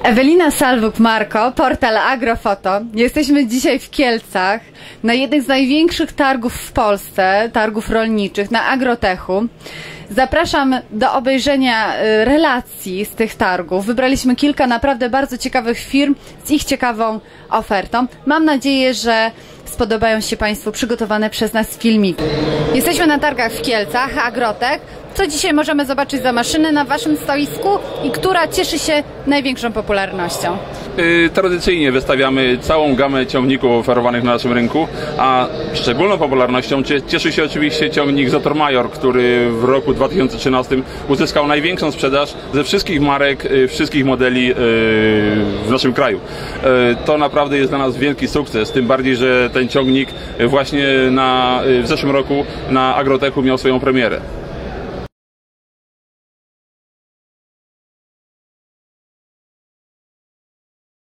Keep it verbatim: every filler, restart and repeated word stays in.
Ewelina Salwuk-Marko, portal Agrofoto. Jesteśmy dzisiaj w Kielcach na jednych z największych targów w Polsce, targów rolniczych, na Agrotechu. Zapraszam do obejrzenia relacji z tych targów. Wybraliśmy kilka naprawdę bardzo ciekawych firm z ich ciekawą ofertą. Mam nadzieję, że spodobają się Państwu przygotowane przez nas filmiki. Jesteśmy na targach w Kielcach, Agrotech. Co dzisiaj możemy zobaczyć za maszyny na Waszym stoisku i która cieszy się największą popularnością? Yy, tradycyjnie wystawiamy całą gamę ciągników oferowanych na naszym rynku, a szczególną popularnością cieszy się oczywiście ciągnik Zator Major, który w roku dwa tysiące trzynastym uzyskał największą sprzedaż ze wszystkich marek, yy, wszystkich modeli yy, w naszym kraju. Yy, to naprawdę jest dla nas wielki sukces, tym bardziej, że ten ciągnik właśnie na, yy, w zeszłym roku na Agrotechu miał swoją premierę.